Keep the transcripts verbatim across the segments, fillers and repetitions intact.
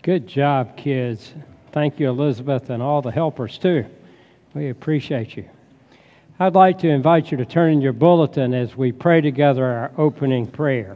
Good job, kids. Thank you, Elizabeth, and all the helpers, too. We appreciate you. I'd like to invite you to turn in your bulletin as we pray together our opening prayer.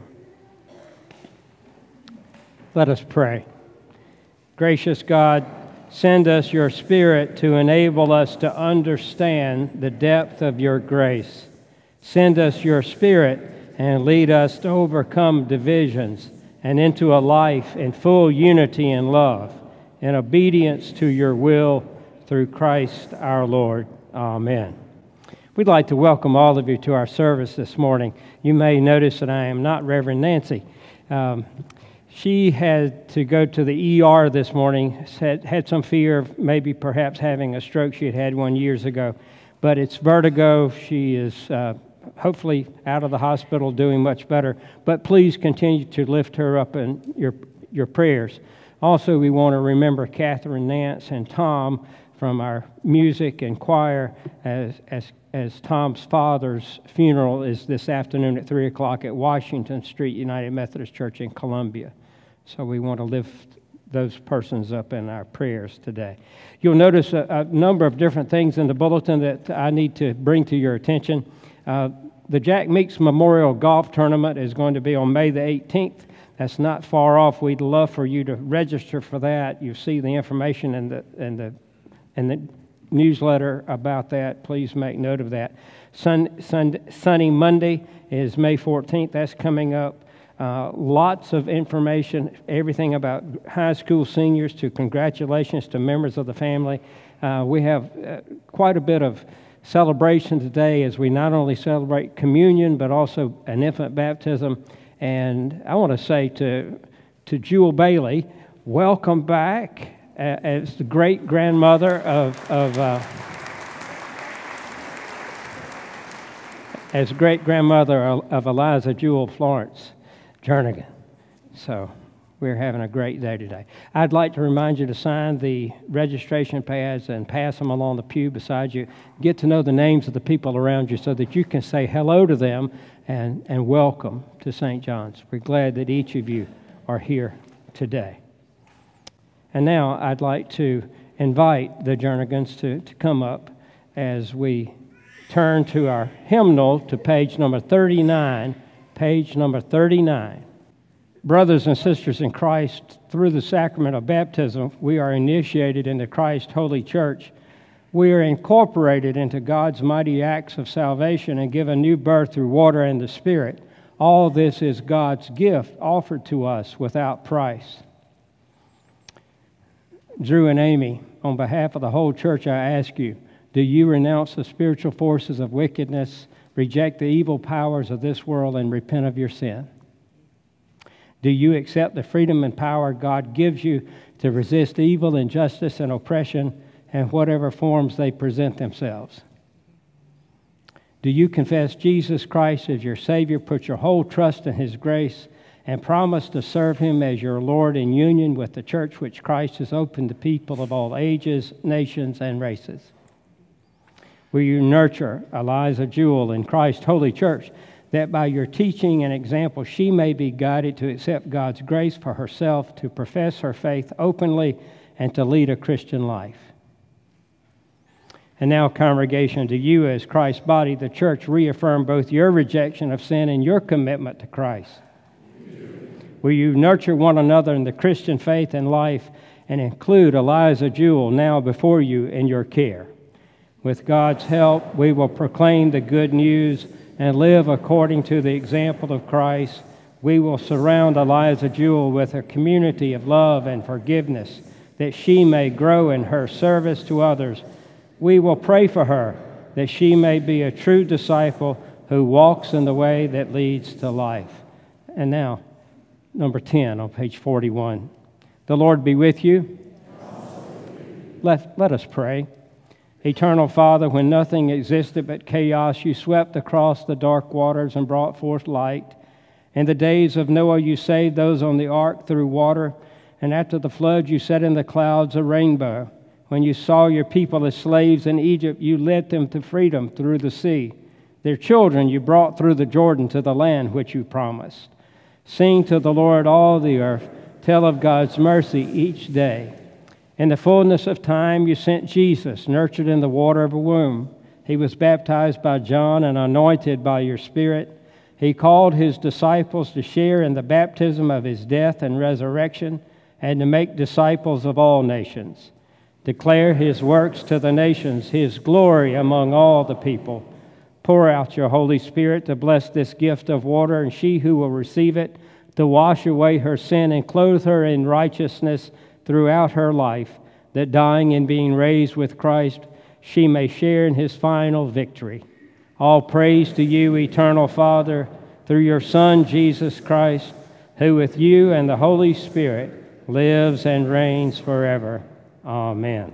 Let us pray. Gracious God, send us your Spirit to enable us to understand the depth of your grace. Send us your Spirit and lead us to overcome divisions and into a life in full unity and love, in obedience to your will through Christ our Lord. Amen. We'd like to welcome all of you to our service this morning. You may notice that I am not Reverend Nancy. Um, she had to go to the E R this morning, had, had some fear of maybe perhaps having a stroke. She had had one years ago, but it's vertigo. She is uh, hopefully out of the hospital, doing much better. But please continue to lift her up in your your prayers. Also, we want to remember Catherine Nance and Tom from our music and choir, as as as Tom's father's funeral is this afternoon at three o'clock at Washington Street United Methodist Church in Columbia. So we want to lift those persons up in our prayers today. You'll notice a, a number of different things in the bulletin that I need to bring to your attention. Uh, the Jack Meeks Memorial Golf Tournament is going to be on May the eighteenth. That's not far off. We'd love for you to register for that. You see the information in the in the in the newsletter about that. Please make note of that. Sun, sun, Sunny Monday is May fourteenth. That's coming up. Uh, lots of information, everything about high school seniors to congratulations to members of the family. Uh, we have uh, quite a bit of celebration today as we not only celebrate communion but also an infant baptism. And I want to say to to Jewel Bailey, welcome back uh, as the great grandmother of of uh, as great grandmother of Eliza Jewel Florence Jernigan. So we're having a great day today. I'd like to remind you to sign the registration pads and pass them along the pew beside you. Get to know the names of the people around you so that you can say hello to them and, and welcome to Saint John's. We're glad that each of you are here today. And now I'd like to invite the Jernigans to, to come up as we turn to our hymnal to page number thirty-nine. Page number thirty-nine. Brothers and sisters in Christ, through the sacrament of baptism, we are initiated into Christ's holy church. We are incorporated into God's mighty acts of salvation and given new birth through water and the Spirit. All this is God's gift offered to us without price. Drew and Amy, on behalf of the whole church, I ask you, do you renounce the spiritual forces of wickedness, reject the evil powers of this world, and repent of your sin? Do you accept the freedom and power God gives you to resist evil, injustice, and oppression in whatever forms they present themselves? Do you confess Jesus Christ as your Savior, put your whole trust in His grace, and promise to serve Him as your Lord in union with the church which Christ has opened to people of all ages, nations, and races? Will you nurture Eliza Jewel in Christ's holy church, that by your teaching and example she may be guided to accept God's grace for herself, to profess her faith openly, and to lead a Christian life? And now, congregation, to you as Christ's body, the church, reaffirm both your rejection of sin and your commitment to Christ. Will you nurture one another in the Christian faith and life, and include Eliza Jewel now before you in your care? With God's help, we will proclaim the good news and live according to the example of Christ. We will surround Eliza Jewel with a community of love and forgiveness, that she may grow in her service to others. We will pray for her, that she may be a true disciple who walks in the way that leads to life. And now, number ten on page forty-one. The Lord be with you. Let, let us pray. Eternal Father, when nothing existed but chaos, you swept across the dark waters and brought forth light. In the days of Noah, you saved those on the ark through water, and after the flood, you set in the clouds a rainbow. When you saw your people as slaves in Egypt, you led them to freedom through the sea. Their children you brought through the Jordan to the land which you promised. Sing to the Lord, all the earth. tell of God's mercy each day. In the fullness of time, you sent Jesus, nurtured in the water of a womb. He was baptized by John and anointed by your Spirit. He called his disciples to share in the baptism of his death and resurrection and to make disciples of all nations. Declare his works to the nations, his glory among all the people. Pour out your Holy Spirit to bless this gift of water, and she who will receive it to wash away her sin and clothe her in righteousness throughout her life, that dying and being raised with Christ, she may share in his final victory. All praise to you, eternal Father, through your Son, Jesus Christ, who with you and the Holy Spirit lives and reigns forever. Amen.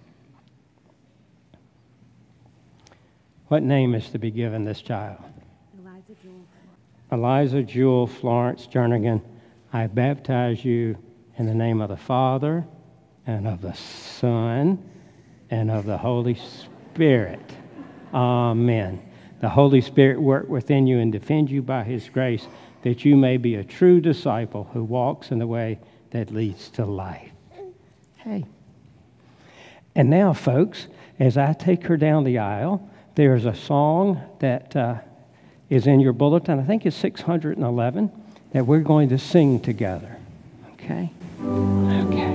What name is to be given this child? Eliza Jewel. Eliza Jewel Florence Jernigan, I baptize you in the name of the Father, and of the Son, and of the Holy Spirit. Amen. The Holy Spirit work within you and defend you by his grace, that you may be a true disciple who walks in the way that leads to life. Hey. And now, folks, as I take her down the aisle, there's a song that uh, is in your bulletin. I think it's six hundred eleven, that we're going to sing together. Okay? Okay.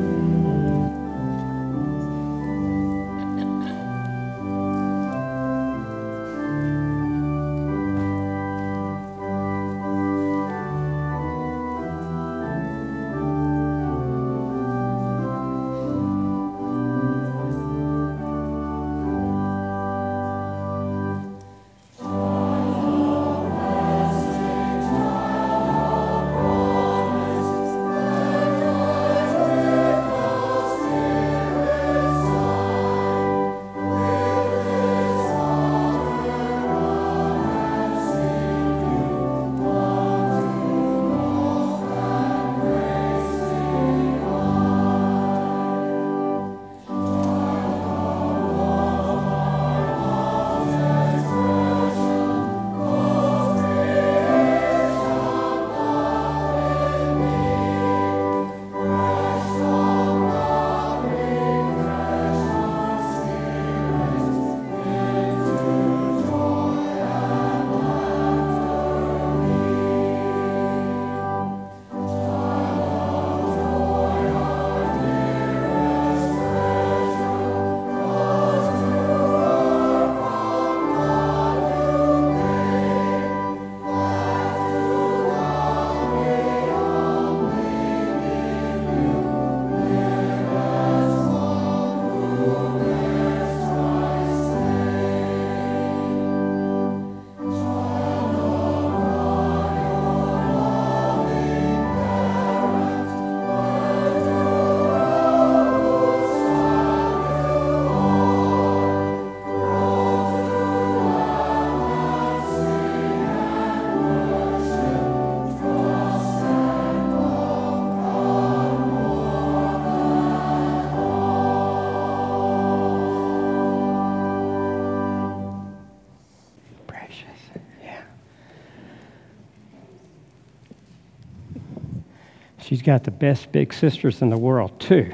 She's got the best big sisters in the world, too.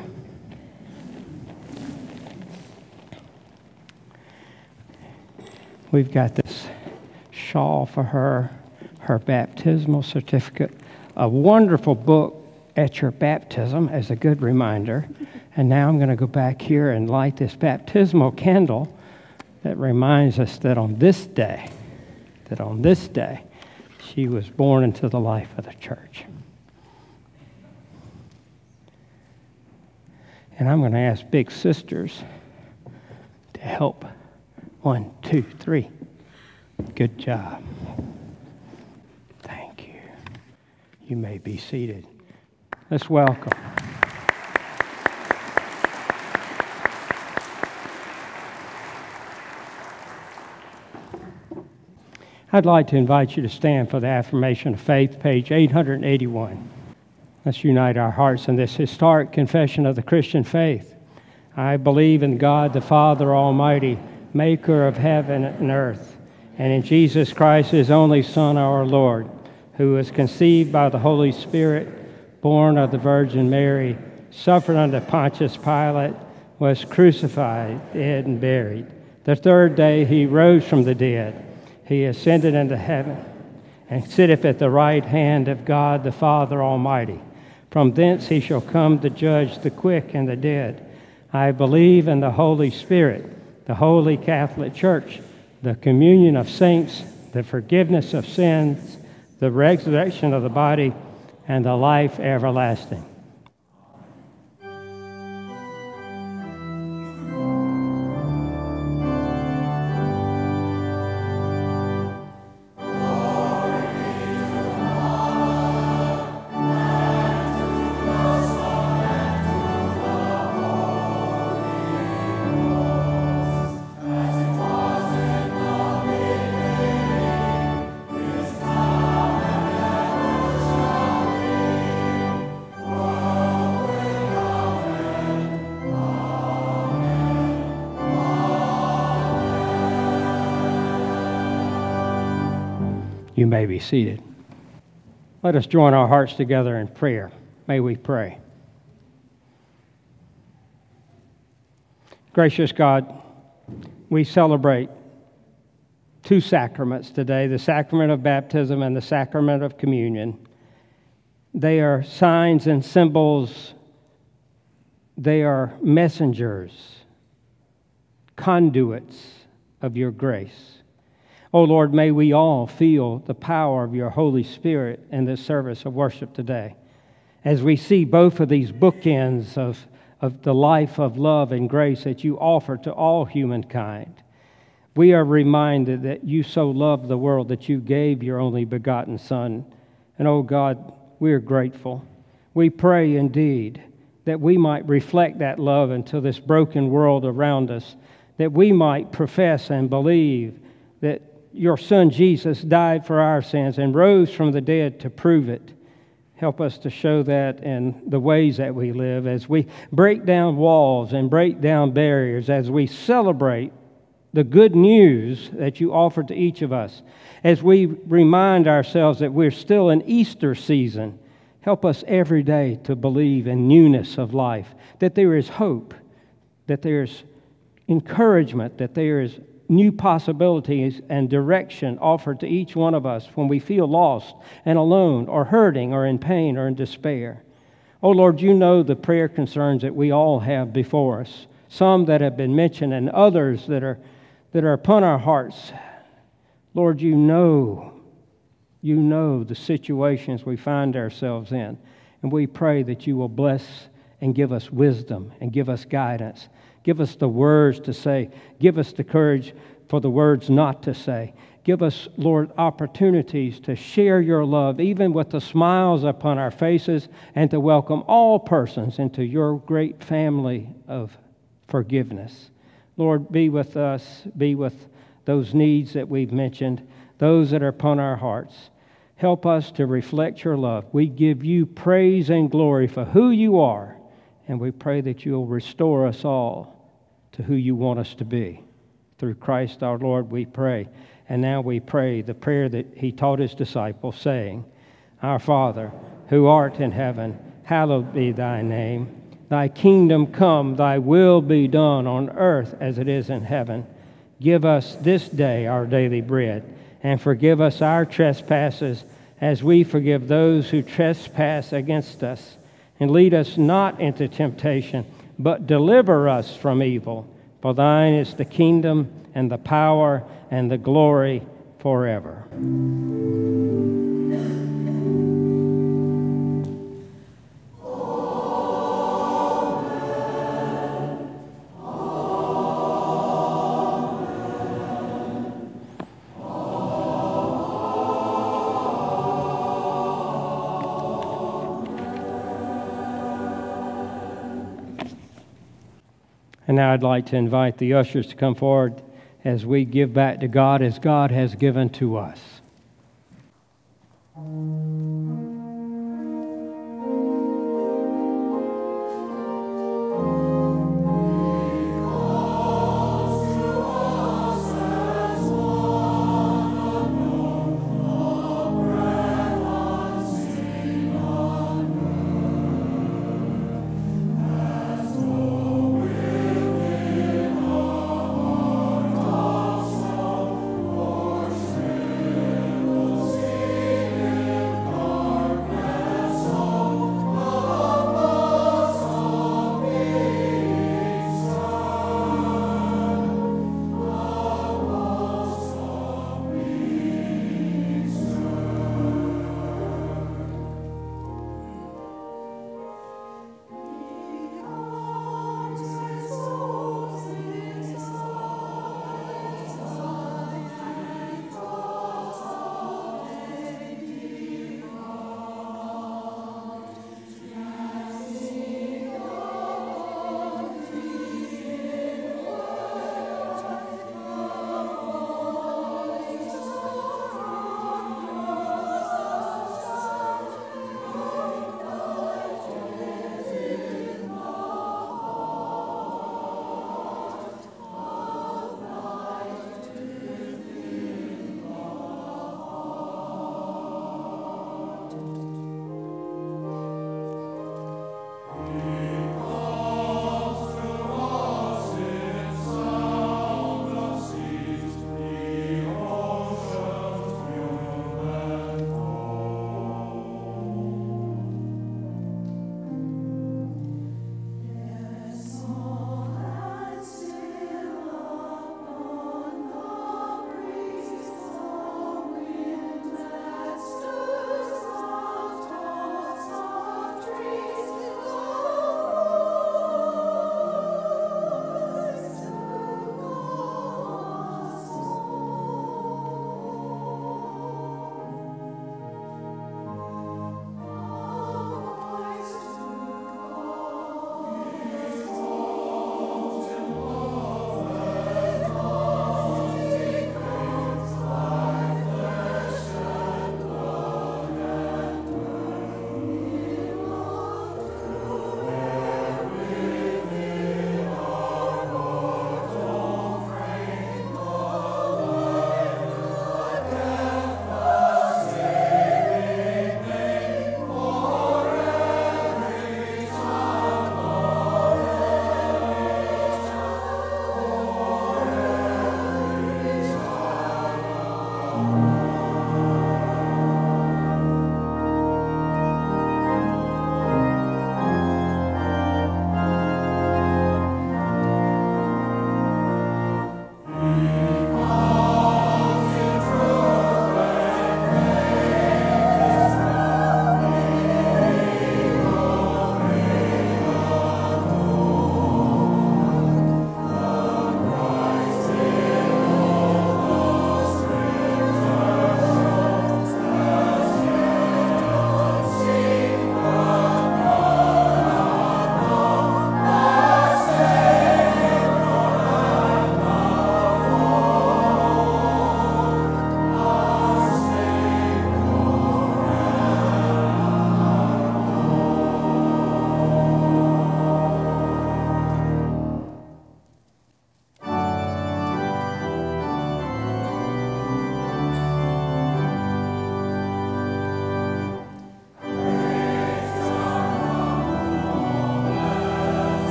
We've got this shawl for her, her baptismal certificate, a wonderful book at your baptism as a good reminder. And now I'm going to go back here and light this baptismal candle that reminds us that on this day, that on this day, she was born into the life of the church. And I'm going to ask big sisters to help. One, two, three. Good job. Thank you. You may be seated. Let's welcome. I'd like to invite you to stand for the affirmation of faith, page eight hundred eighty-one. Let's unite our hearts in this historic confession of the Christian faith. I believe in God the Father Almighty, maker of heaven and earth, and in Jesus Christ, his only Son, our Lord, who was conceived by the Holy Spirit, born of the Virgin Mary, suffered under Pontius Pilate, was crucified, dead, and buried. The third day he rose from the dead. He ascended into heaven and sitteth at the right hand of God the Father Almighty. From thence he shall come to judge the quick and the dead. I believe in the Holy Spirit, the holy Catholic Church, the communion of saints, the forgiveness of sins, the resurrection of the body, and the life everlasting. You may be seated. Let us join our hearts together in prayer. May we pray. Gracious God, we celebrate two sacraments today, the sacrament of baptism and the sacrament of communion. They are signs and symbols. They are messengers, conduits of your grace. Oh Lord, may we all feel the power of your Holy Spirit in this service of worship today. As we see both of these bookends of, of the life of love and grace that you offer to all humankind, we are reminded that you so loved the world that you gave your only begotten Son. And oh God, we are grateful. We pray indeed that we might reflect that love into this broken world around us, that we might profess and believe that your Son Jesus died for our sins and rose from the dead to prove it. Help us to show that in the ways that we live, as we break down walls and break down barriers, as we celebrate the good news that you offer to each of us, as we remind ourselves that we're still in Easter season. Help us every day to believe in newness of life, that there is hope, that there is encouragement, that there is new possibilities and direction offered to each one of us when we feel lost and alone or hurting or in pain or in despair. Oh Lord, you know the prayer concerns that we all have before us, some that have been mentioned and others that are that are upon our hearts. Lord, you know, you know the situations we find ourselves in, and we pray that you will bless and give us wisdom and give us guidance. Give us the words to say. Give us the courage for the words not to say. Give us, Lord, opportunities to share your love, even with the smiles upon our faces, and to welcome all persons into your great family of forgiveness. Lord, be with us. Be with those needs that we've mentioned, those that are upon our hearts. Help us to reflect your love. We give you praise and glory for who you are, and we pray that you'll restore us all to who you want us to be. Through Christ our Lord we pray. And now we pray the prayer that he taught his disciples, saying, Our Father, who art in heaven, hallowed be thy name. Thy kingdom come, thy will be done on earth as it is in heaven. Give us this day our daily bread, and forgive us our trespasses as we forgive those who trespass against us. And lead us not into temptation, but deliver us from evil. For thine is the kingdom and the power and the glory forever. And now I'd like to invite the ushers to come forward as we give back to God as God has given to us.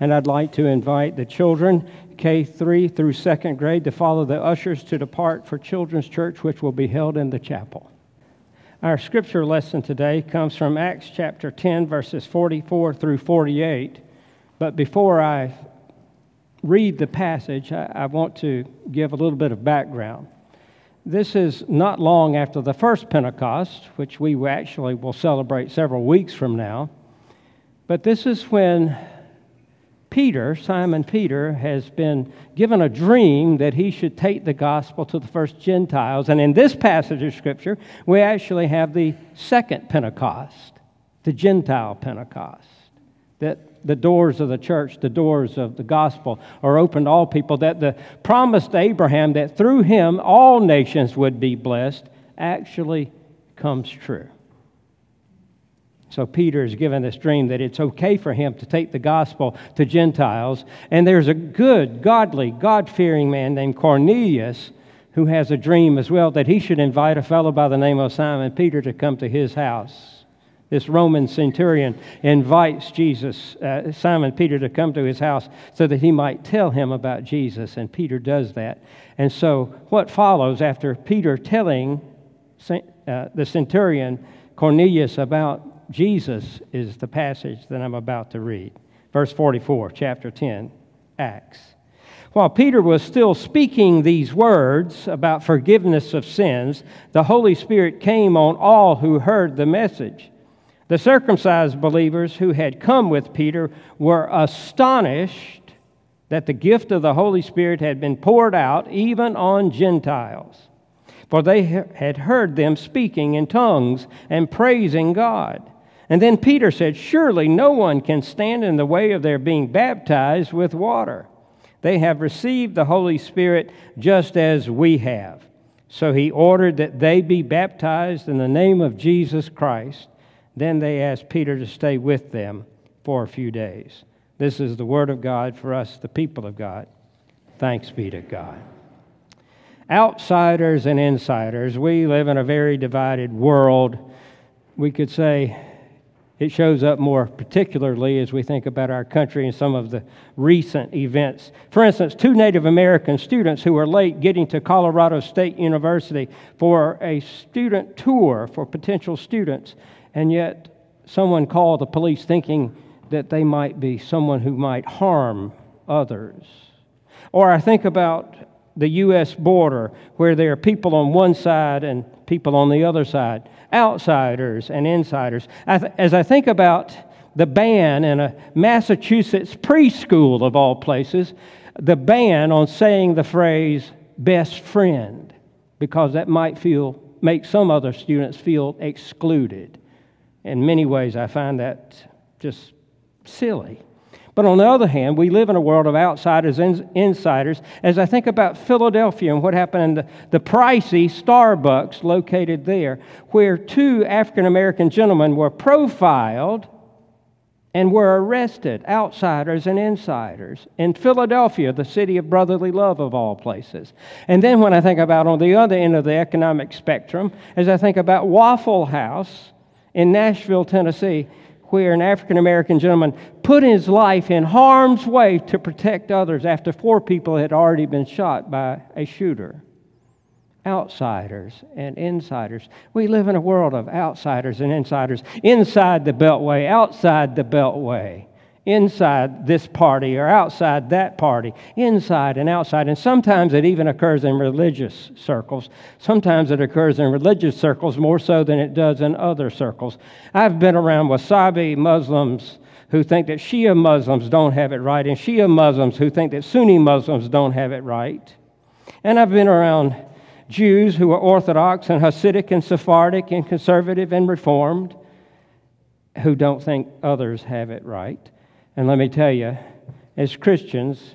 And I'd like to invite the children, K three through second grade, to follow the ushers to depart for Children's Church, which will be held in the chapel. Our scripture lesson today comes from Acts chapter ten, verses forty-four through forty-eight. But before I read the passage, I, I want to give a little bit of background. This is not long after the first Pentecost, which we actually will celebrate several weeks from now. But this is when Peter, Simon Peter, has been given a dream that he should take the gospel to the first Gentiles. And in this passage of Scripture, we actually have the second Pentecost, the Gentile Pentecost, that the doors of the church, the doors of the gospel are open to all people, that the promise to Abraham that through him all nations would be blessed actually comes true. So Peter is given this dream that it's okay for him to take the gospel to Gentiles. And there's a good, godly, God-fearing man named Cornelius who has a dream as well that he should invite a fellow by the name of Simon Peter to come to his house. This Roman centurion invites Jesus, uh, Simon Peter, to come to his house so that he might tell him about Jesus. And Peter does that. And so what follows after Peter telling uh, the centurion Cornelius about Jesus is the passage that I'm about to read. Verse forty-four, chapter ten, Acts. While Peter was still speaking these words about forgiveness of sins, the Holy Spirit came on all who heard the message. The circumcised believers who had come with Peter were astonished that the gift of the Holy Spirit had been poured out even on Gentiles, for they had heard them speaking in tongues and praising God. And then Peter said, "Surely no one can stand in the way of their being baptized with water. They have received the Holy Spirit just as we have." So he ordered that they be baptized in the name of Jesus Christ. Then they asked Peter to stay with them for a few days. This is the word of God for us, the people of God. Thanks be to God. Outsiders and insiders, we live in a very divided world. We could say it shows up more particularly as we think about our country and some of the recent events. For instance, two Native American students who were late getting to Colorado State University for a student tour for potential students, and yet someone called the police thinking that they might be someone who might harm others. Or I think about the U S border, where there are people on one side and people on the other side, outsiders and insiders. As I think about the ban in a Massachusetts preschool, of all places, the ban on saying the phrase best friend, because that might feel make some other students feel excluded. In many ways, I find that just silly. But on the other hand, we live in a world of outsiders and insiders. As I think about Philadelphia and what happened in the, the pricey Starbucks located there, where two African-American gentlemen were profiled and were arrested, outsiders and insiders, in Philadelphia, the city of brotherly love of all places. And then when I think about on the other end of the economic spectrum, as I think about Waffle House in Nashville, Tennessee, where an African-American gentleman put his life in harm's way to protect others after four people had already been shot by a shooter. Outsiders and insiders. We live in a world of outsiders and insiders. Inside the Beltway, outside the Beltway. Inside this party or outside that party. Inside and outside. And sometimes it even occurs in religious circles. Sometimes it occurs in religious circles more so than it does in other circles. I've been around Wasabi Muslims who think that Shia Muslims don't have it right, and Shia Muslims who think that Sunni Muslims don't have it right. And I've been around Jews who are Orthodox and Hasidic and Sephardic and conservative and Reformed who don't think others have it right. And let me tell you, as Christians,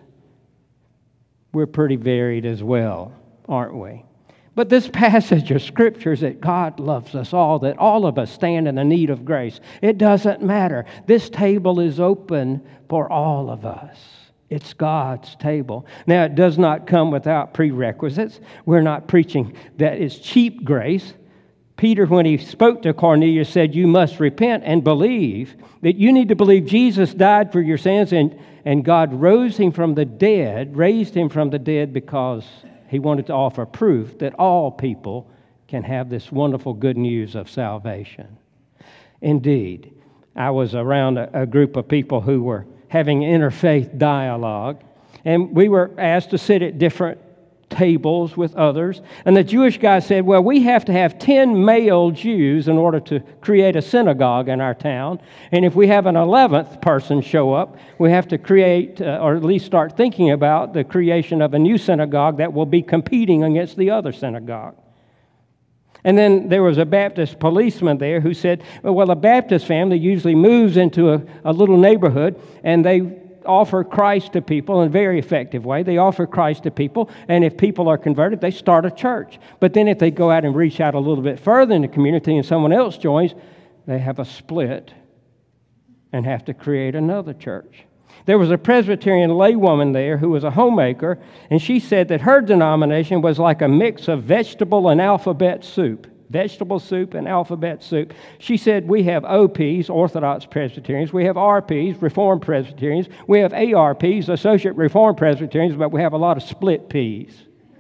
we're pretty varied as well, aren't we? But this passage of Scripture is that God loves us all, that all of us stand in the need of grace. It doesn't matter. This table is open for all of us. It's God's table. Now, it does not come without prerequisites. We're not preaching that it's cheap grace. Peter, when he spoke to Cornelius, said, you must repent and believe, that you need to believe Jesus died for your sins and, And God rose him from the dead, raised him from the dead because he wanted to offer proof that all people can have this wonderful good news of salvation. Indeed, I was around a, a group of people who were having interfaith dialogue, and we were asked to sit at different tables with others. And the Jewish guy said, well, we have to have ten male Jews in order to create a synagogue in our town. And if we have an eleventh person show up, we have to create, uh, or at least start thinking about the creation of a new synagogue that will be competing against the other synagogue. And then there was a Baptist policeman there who said, well, a Baptist family usually moves into a, a little neighborhood, and they offer Christ to people in a very effective way. They offer Christ to people, and if people are converted, they start a church. But then if they go out and reach out a little bit further in the community and someone else joins, they have a split and have to create another church. There was a Presbyterian laywoman there who was a homemaker, and she said that her denomination was like a mix of vegetable and alphabet soup. Vegetable soup and alphabet soup. She said, we have O Ps, Orthodox Presbyterians. We have R Ps, Reformed Presbyterians. We have A R Ps, Associate Reformed Presbyterians, but we have a lot of split peas.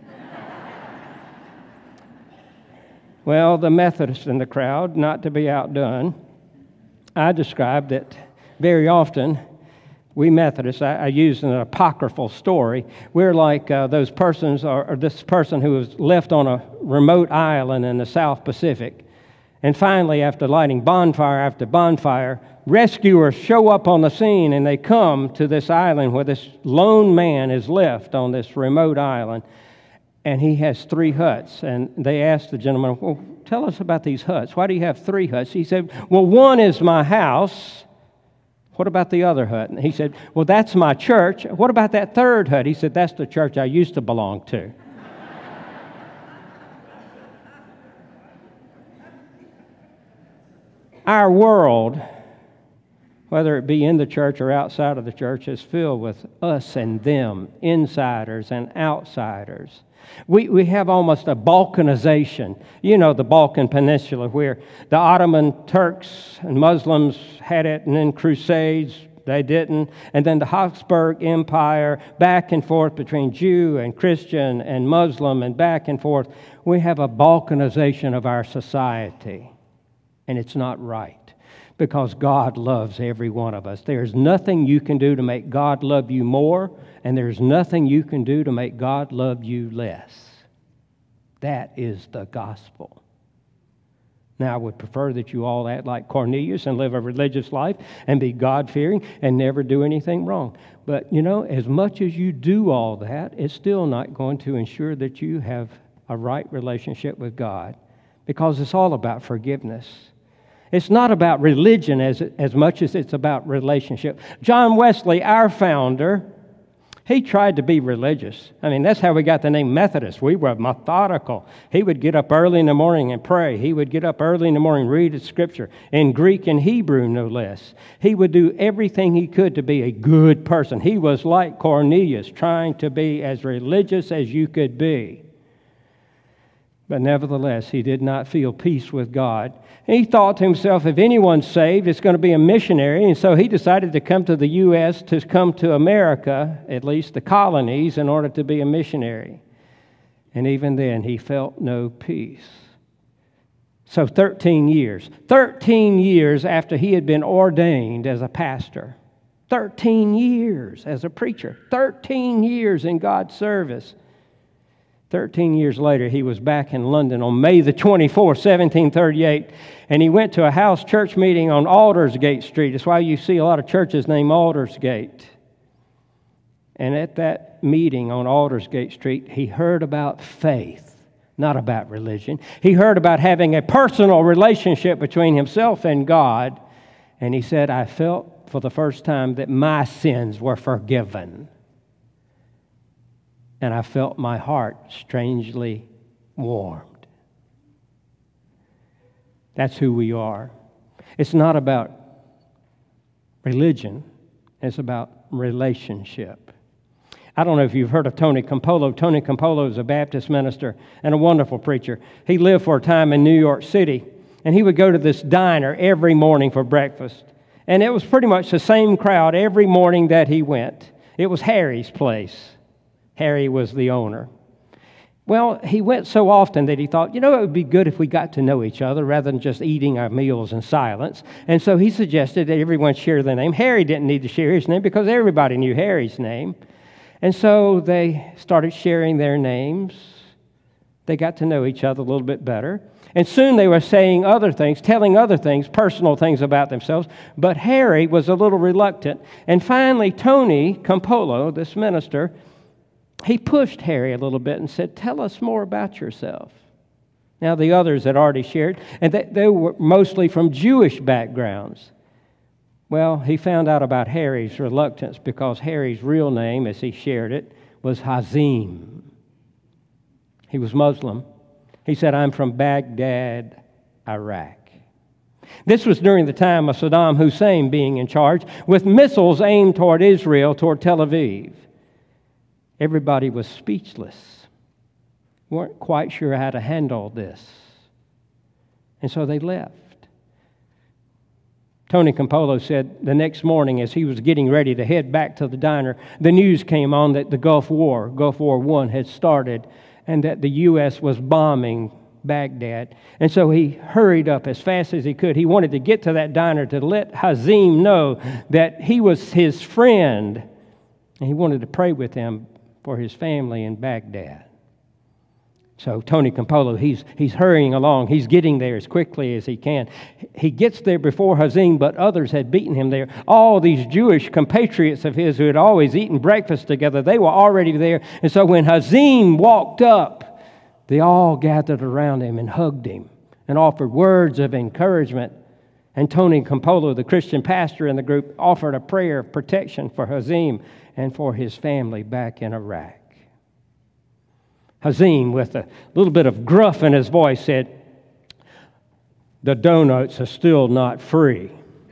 Well, the Methodists in the crowd, not to be outdone, I described that very often we Methodists, I, I use an apocryphal story. We're like uh, those persons, or, or this person who was left on a remote island in the South Pacific. And finally, after lighting bonfire after bonfire, rescuers show up on the scene, and they come to this island where this lone man is left on this remote island. And he has three huts. And they asked the gentleman, well, tell us about these huts. Why do you have three huts? He said, well, one is my house. What about the other hut? And he said, well, that's my church. What about that third hut? He said, that's the church I used to belong to. Our world, whether it be in the church or outside of the church, is filled with us and them, insiders and outsiders. We we have almost a Balkanization. You know, the Balkan Peninsula, where the Ottoman Turks and Muslims had it, and then Crusades, they didn't. And then the Habsburg Empire, back and forth between Jew and Christian and Muslim and back and forth. We have a Balkanization of our society, and it's not right. Because God loves every one of us. There's nothing you can do to make God love you more, and there's nothing you can do to make God love you less. That is the gospel. Now, I would prefer that you all act like Cornelius and live a religious life and be God-fearing and never do anything wrong. But, you know, as much as you do all that, it's still not going to ensure that you have a right relationship with God, because it's all about forgiveness. It's not about religion as, as much as it's about relationship. John Wesley, our founder, he tried to be religious. I mean, that's how we got the name Methodist. We were methodical. He would get up early in the morning and pray. He would get up early in the morning and read the Scripture, in Greek and Hebrew, no less. He would do everything he could to be a good person. He was like Cornelius, trying to be as religious as you could be. But nevertheless, he did not feel peace with God. And he thought to himself, if anyone's saved, it's going to be a missionary. And so he decided to come to the U S, to come to America, at least the colonies, in order to be a missionary. And even then, he felt no peace. So thirteen years. thirteen years after he had been ordained as a pastor. thirteen years as a preacher. thirteen years in God's service. Thirteen years later, he was back in London on May the twenty-fourth, seventeen thirty-eight, and he went to a house church meeting on Aldersgate Street. That's why you see a lot of churches named Aldersgate. And at that meeting on Aldersgate Street, he heard about faith, not about religion. He heard about having a personal relationship between himself and God, and he said, I felt for the first time that my sins were forgiven. And I felt my heart strangely warmed. That's who we are. It's not about religion. It's about relationship. I don't know if you've heard of Tony Campolo. Tony Campolo is a Baptist minister and a wonderful preacher. He lived for a time in New York City, and he would go to this diner every morning for breakfast. And it was pretty much the same crowd every morning that he went. It was Harry's place. Harry was the owner. Well, he went so often that he thought, you know, it would be good if we got to know each other rather than just eating our meals in silence. And so he suggested that everyone share their name. Harry didn't need to share his name because everybody knew Harry's name. And so they started sharing their names. They got to know each other a little bit better. And soon they were saying other things, telling other things, personal things about themselves. But Harry was a little reluctant. And finally, Tony Campolo, this minister, he pushed Harry a little bit and said, tell us more about yourself. Now, the others had already shared, and they, they were mostly from Jewish backgrounds. Well, he found out about Harry's reluctance because Harry's real name, as he shared it, was Hazim. He was Muslim. He said, I'm from Baghdad, Iraq. This was during the time of Saddam Hussein being in charge, with missiles aimed toward Israel, toward Tel Aviv. Everybody was speechless, weren't quite sure how to handle this. And so they left. Tony Campolo said the next morning as he was getting ready to head back to the diner, the news came on that the Gulf War, Gulf War One, had started and that the U S was bombing Baghdad. And so he hurried up as fast as he could. He wanted to get to that diner to let Hazim know that he was his friend, and he wanted to pray with him for his family in Baghdad. So Tony Campolo, he's, he's hurrying along. He's getting there as quickly as he can. He gets there before Hazim, but others had beaten him there. All these Jewish compatriots of his who had always eaten breakfast together, they were already there. And so when Hazim walked up, they all gathered around him and hugged him and offered words of encouragement. And Tony Campolo, the Christian pastor in the group, offered a prayer of protection for Hazim and for his family back in Iraq. Hazim, with a little bit of gruff in his voice, said, the donuts are still not free,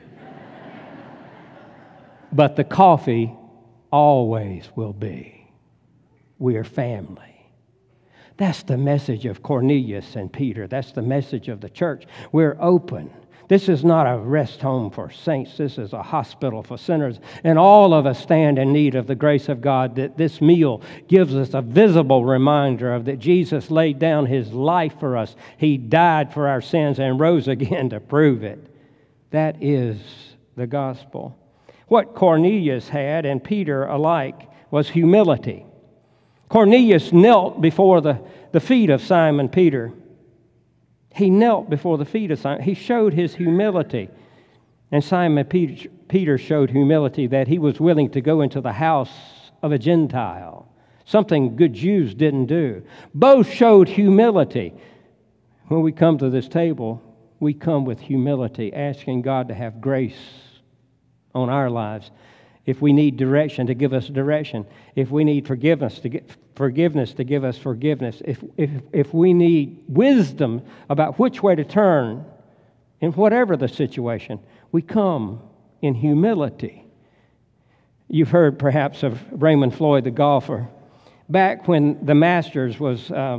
but the coffee always will be. We are family. That's the message of Cornelius and Peter. That's the message of the church. We're open. This is not a rest home for saints. This is a hospital for sinners. And all of us stand in need of the grace of God, that this meal gives us a visible reminder of that Jesus laid down his life for us. He died for our sins and rose again to prove it. That is the gospel. What Cornelius had, and Peter alike, was humility. Cornelius knelt before the, the feet of Simon Peter. He knelt before the feet of Simon. He showed his humility. And Simon Peter, Peter showed humility that he was willing to go into the house of a Gentile, something good Jews didn't do. Both showed humility. When we come to this table, we come with humility, asking God to have grace on our lives. If we need direction, to give us direction. If we need forgiveness, to get forgiveness, to give us forgiveness. If, if, if we need wisdom about which way to turn in whatever the situation, we come in humility. You've heard perhaps of Raymond Floyd, the golfer. Back when the Masters was uh,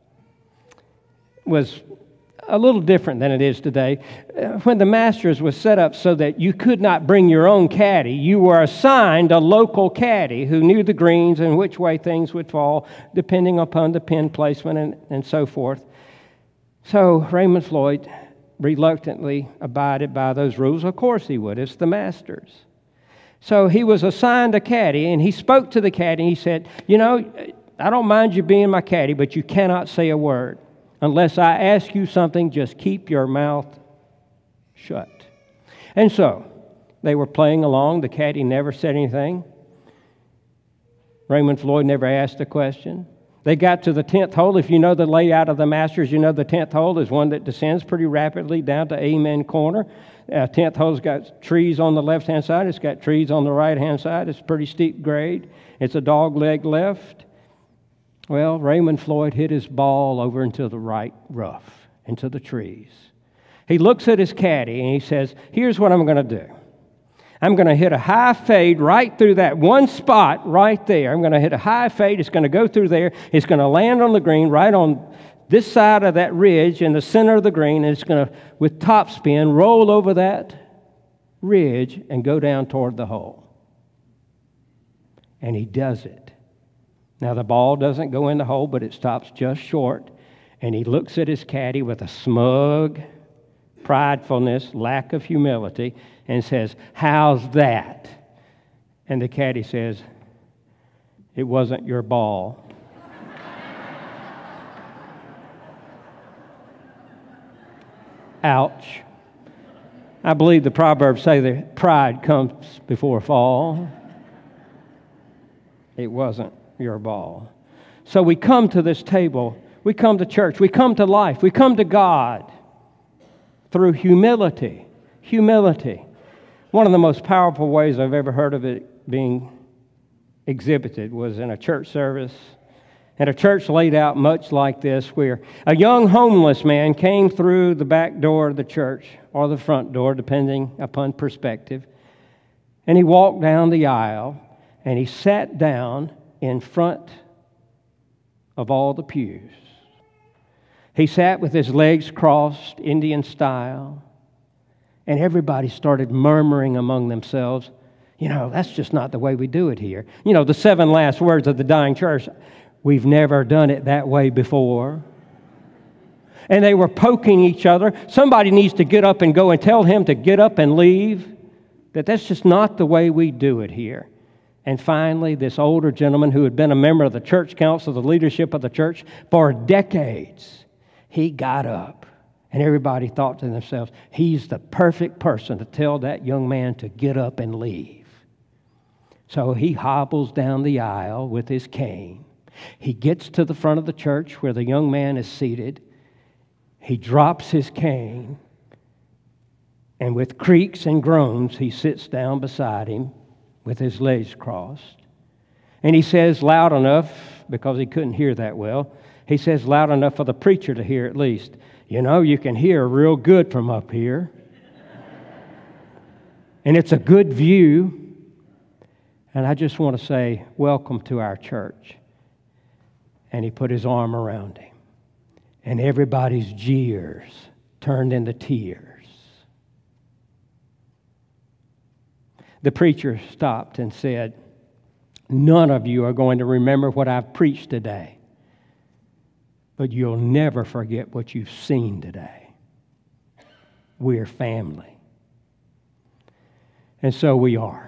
was a little different than it is today. When the Masters was set up so that you could not bring your own caddy, you were assigned a local caddy who knew the greens and which way things would fall, depending upon the pin placement and, and so forth. So Raymond Floyd reluctantly abided by those rules. Of course he would. It's the Masters. So he was assigned a caddy, and he spoke to the caddy, and he said, you know, I don't mind you being my caddy, but you cannot say a word. Unless I ask you something, just keep your mouth shut. And so they were playing along. The caddy never said anything. Raymond Floyd never asked a question. They got to the tenth hole. If you know the layout of the Masters, you know the tenth hole is one that descends pretty rapidly down to Amen Corner. Uh, tenth hole's got trees on the left-hand side. It's got trees on the right-hand side. It's a pretty steep grade. It's a dog leg left. Well, Raymond Floyd hit his ball over into the right rough, into the trees. He looks at his caddy and he says, here's what I'm going to do. I'm going to hit a high fade right through that one spot right there. I'm going to hit a high fade. It's going to go through there. It's going to land on the green right on this side of that ridge in the center of the green. And it's going to, with topspin, roll over that ridge and go down toward the hole. And he does it. Now, the ball doesn't go in the hole, but it stops just short. And he looks at his caddy with a smug pridefulness, lack of humility, and says, "How's that?" And the caddy says, "It wasn't your ball." Ouch. I believe the Proverbs say that pride comes before a fall. It wasn't your ball. So we come to this table, we come to church, we come to life, we come to God through humility. Humility. One of the most powerful ways I've ever heard of it being exhibited was in a church service, and a church laid out much like this, where a young homeless man came through the back door of the church, or the front door, depending upon perspective, and he walked down the aisle, and he sat down in front of all the pews. He sat with his legs crossed, Indian style, and everybody started murmuring among themselves, "You know, that's just not the way we do it here." You know, the seven last words of the dying church, "We've never done it that way before." And they were poking each other. Somebody needs to get up and go and tell him to get up and leave, that that's just not the way we do it here. And finally, this older gentleman who had been a member of the church council, the leadership of the church for decades, he got up. And everybody thought to themselves, he's the perfect person to tell that young man to get up and leave. So he hobbles down the aisle with his cane. He gets to the front of the church where the young man is seated. He drops his cane, and with creaks and groans, he sits down beside him with his legs crossed. And he says loud enough, because he couldn't hear that well, he says loud enough for the preacher to hear at least, "You know, you can hear real good from up here. And it's a good view. And I just want to say, welcome to our church." And he put his arm around him. And everybody's jeers turned into tears. The preacher stopped and said, "None of you are going to remember what I've preached today, but you'll never forget what you've seen today. We're family." And so we are.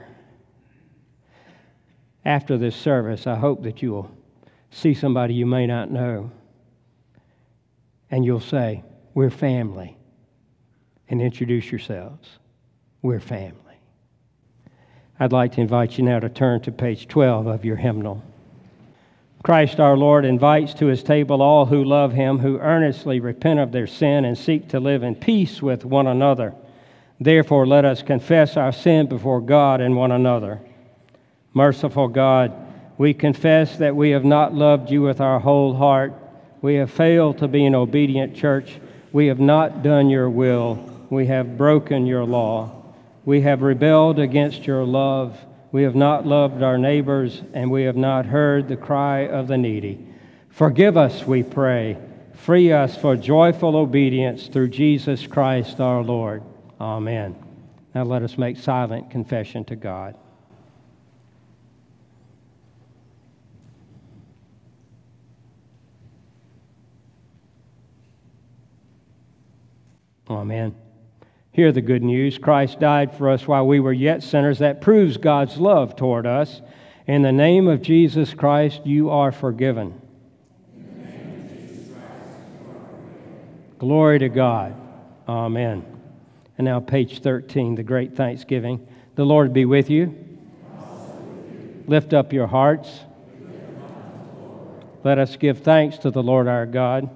After this service, I hope that you'll see somebody you may not know, and you'll say, "We're family," and introduce yourselves. We're family. I'd like to invite you now to turn to page twelve of your hymnal. Christ our Lord invites to his table all who love him, who earnestly repent of their sin and seek to live in peace with one another. Therefore, let us confess our sin before God and one another. Merciful God, we confess that we have not loved you with our whole heart. We have failed to be an obedient church. We have not done your will. We have broken your law. We have rebelled against your love. We have not loved our neighbors, and we have not heard the cry of the needy. Forgive us, we pray. Free us for joyful obedience through Jesus Christ our Lord. Amen. Now let us make silent confession to God. Amen. Hear the good news. Christ died for us while we were yet sinners. That proves God's love toward us. In the name of Jesus Christ, you are forgiven. In the name of Jesus Christ, you are forgiven. Glory to God. Amen. And now page thirteen, the great thanksgiving. The Lord be with you. Also with you. Lift up your hearts. Let us give thanks to the Lord our God.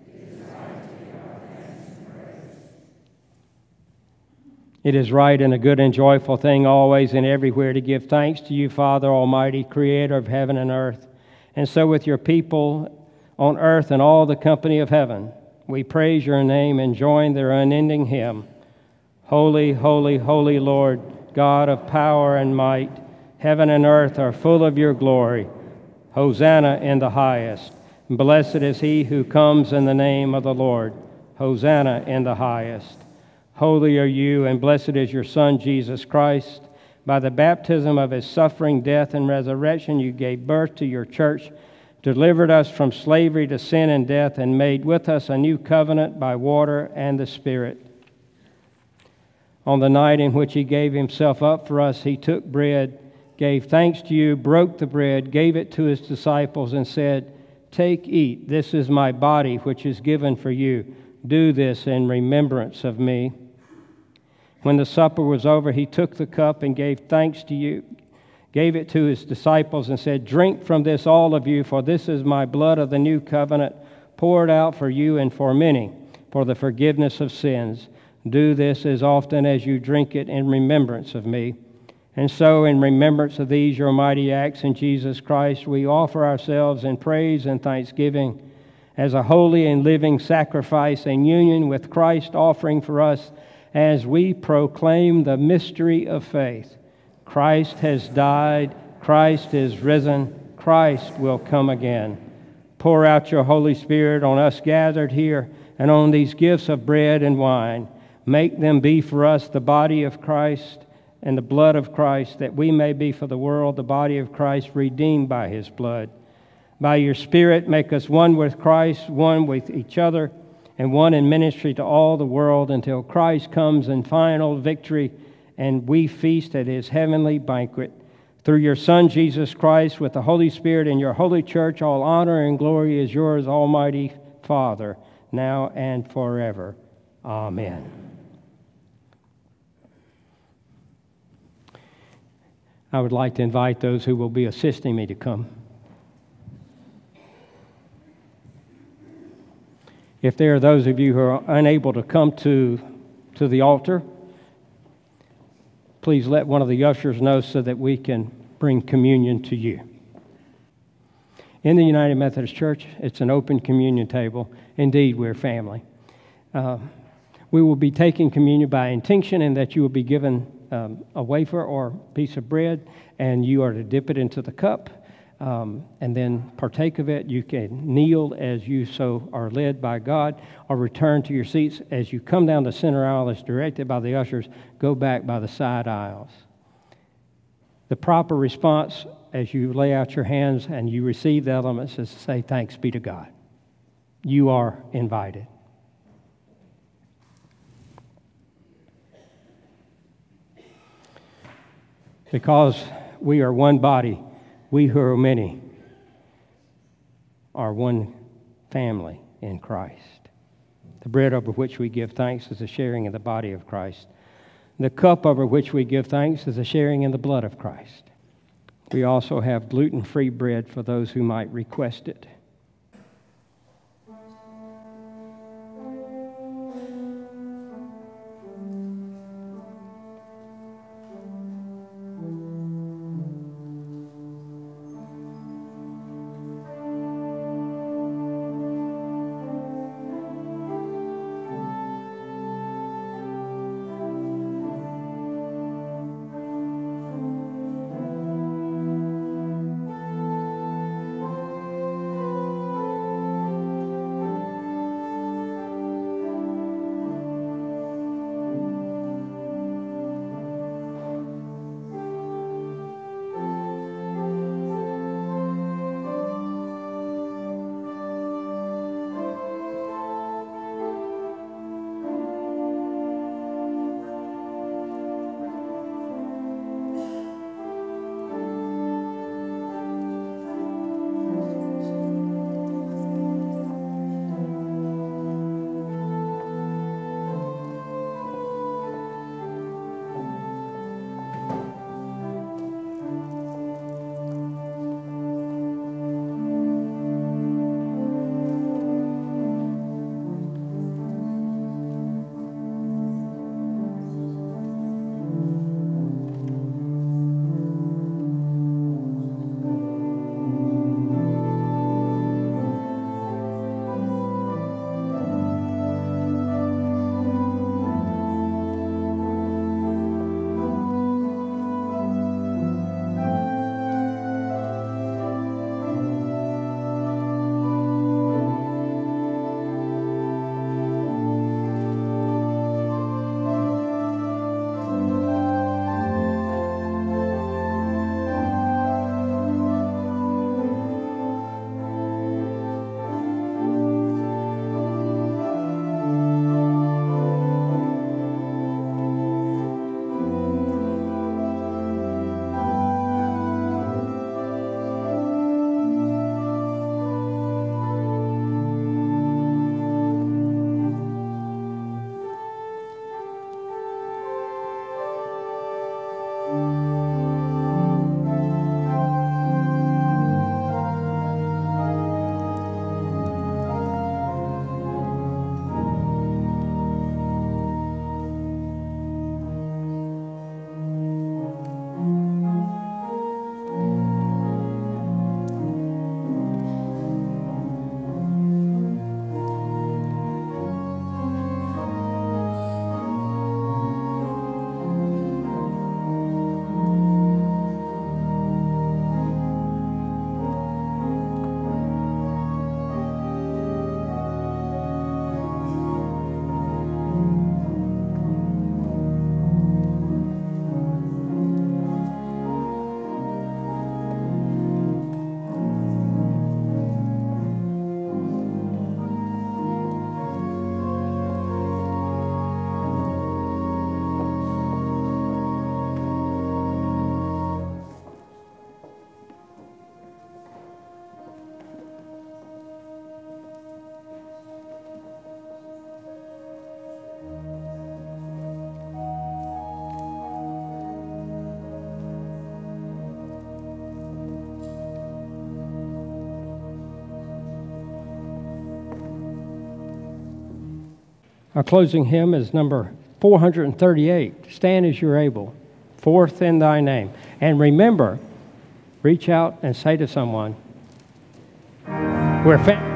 It is right and a good and joyful thing always and everywhere to give thanks to you, Father Almighty, Creator of heaven and earth. And so with your people on earth and all the company of heaven, we praise your name and join their unending hymn. Holy, holy, holy Lord, God of power and might, heaven and earth are full of your glory. Hosanna in the highest. Blessed is he who comes in the name of the Lord. Hosanna in the highest. Holy are you, and blessed is your Son, Jesus Christ. By the baptism of his suffering, death, and resurrection, you gave birth to your church, delivered us from slavery to sin and death, and made with us a new covenant by water and the Spirit. On the night in which he gave himself up for us, he took bread, gave thanks to you, broke the bread, gave it to his disciples, and said, "Take, eat, this is my body, which is given for you. Do this in remembrance of me." When the supper was over, he took the cup and gave thanks to you, gave it to his disciples, and said, "Drink from this, all of you, for this is my blood of the new covenant, poured out for you and for many, for the forgiveness of sins. Do this as often as you drink it in remembrance of me." And so, in remembrance of these your mighty acts in Jesus Christ, we offer ourselves in praise and thanksgiving as a holy and living sacrifice in union with Christ, offering for us as we proclaim the mystery of faith. Christ has died, Christ is risen, Christ will come again. Pour out your Holy Spirit on us gathered here and on these gifts of bread and wine. Make them be for us the body of Christ and the blood of Christ, that we may be for the world the body of Christ, redeemed by his blood. By your Spirit, make us one with Christ, one with each other, and one in ministry to all the world, until Christ comes in final victory and we feast at his heavenly banquet. Through your Son, Jesus Christ, with the Holy Spirit in your holy church, all honor and glory is yours, Almighty Father, now and forever. Amen. I would like to invite those who will be assisting me to come. If there are those of you who are unable to come to, to the altar, please let one of the ushers know so that we can bring communion to you. In the United Methodist Church, it's an open communion table. Indeed, we're family. Uh, we will be taking communion by intinction, in that you will be given um, a wafer or piece of bread, and you are to dip it into the cup. Um, and then partake of it. You can kneel as you so are led by God, or return to your seats. As you come down the center aisle as directed by the ushers, go back by the side aisles. The proper response as you lay out your hands and you receive the elements is to say, "Thanks be to God." You are invited. Because we are one body, we who are many are one family in Christ. The bread over which we give thanks is a sharing in the body of Christ. The cup over which we give thanks is a sharing in the blood of Christ. We also have gluten-free bread for those who might request it. Our closing hymn is number four hundred thirty-eight, Stand As You're Able, Forth in Thy Name. And remember, reach out and say to someone, we're family.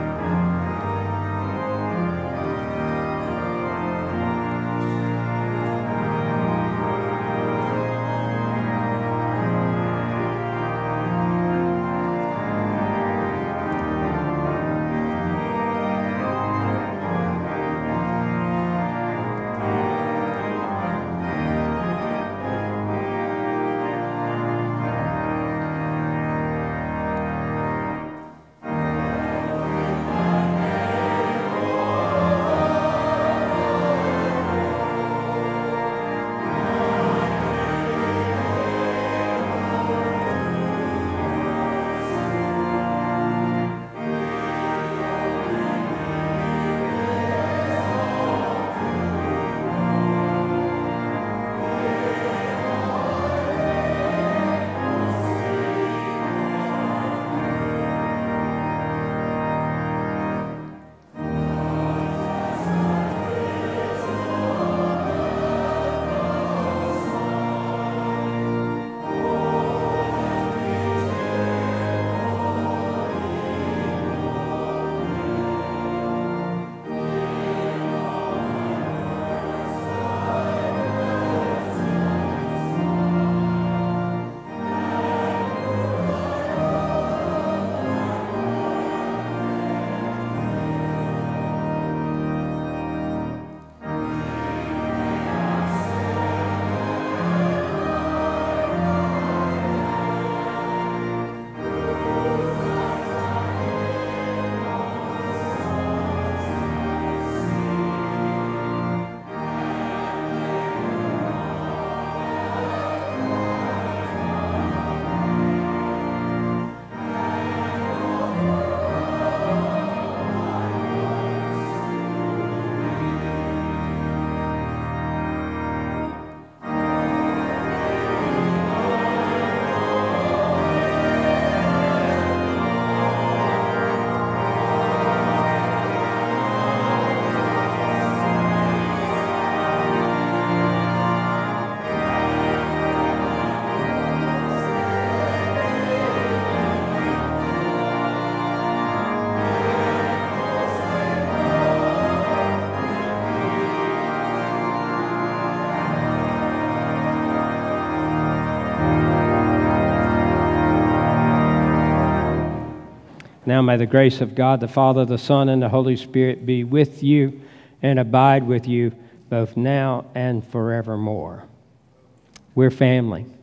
Now may the grace of God, the Father, the Son, and the Holy Spirit be with you and abide with you both now and forevermore. We're family.